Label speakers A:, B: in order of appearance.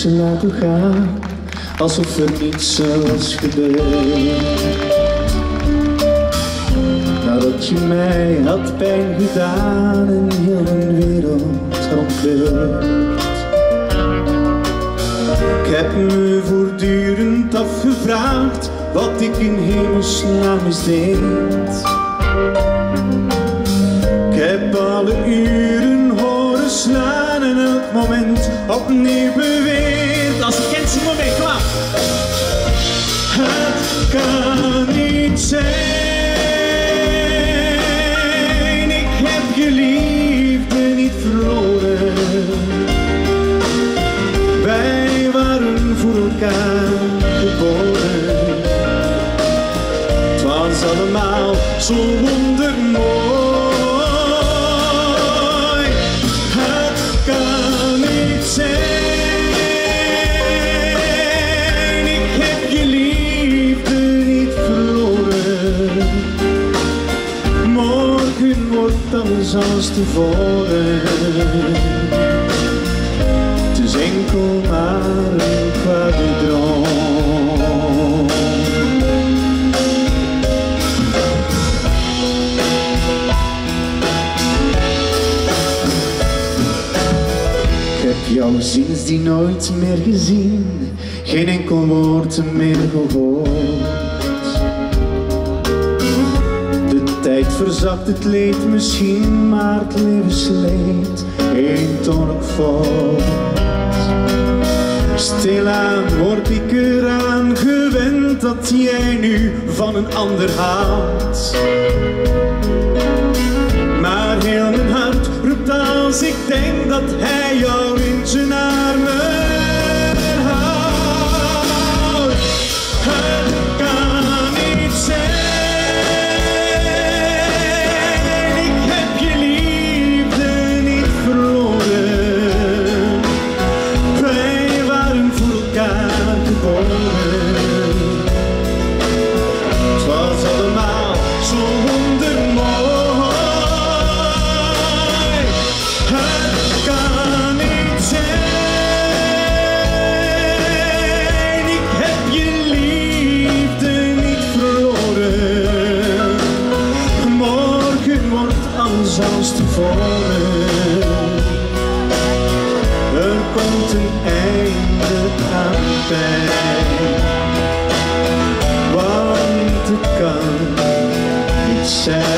A: niets laten gaan, alsof er niets was gebeurd. Nadat je mij had pijn gedaan en heel mijn wereld ontkleurd. Ik heb me voortdurend afgevraagd wat ik in hemelsnaam misdeed. Ik heb alle uren horen slaan en elk moment opnieuw beweerd. Als ik ken zo'n moment, klaar. Het kan niet zijn, ik heb je liefde niet verloren. Wij waren voor elkaar geboren. Het was allemaal zo wondermooi. Het kan niet zijn, ik heb je liefde niet verloren. Morgen wordt alles als tevoren. Het is enkel maar een kwade droom. Ik heb jou sindsdien nooit meer gezien, geen enkel woord meer gehoord. De tijd verzacht het leed misschien, maar het levensleed eentonig voort. Stilaan word ik eraan gewend dat jij nu van een ander houdt. Maar heel mijn hart roept als ik denk dat hij jou in zijn armen houdt. Het kan niet zijn, ik heb je liefde niet verloren. Wij waren voor elkaar geboren. Het was allemaal zo wondermooi. Het kan niet zijn, ik heb je liefde niet verloren. Morgen wordt alles als tevoren. Er komt een einde aan pijn, want het kan niet zijn.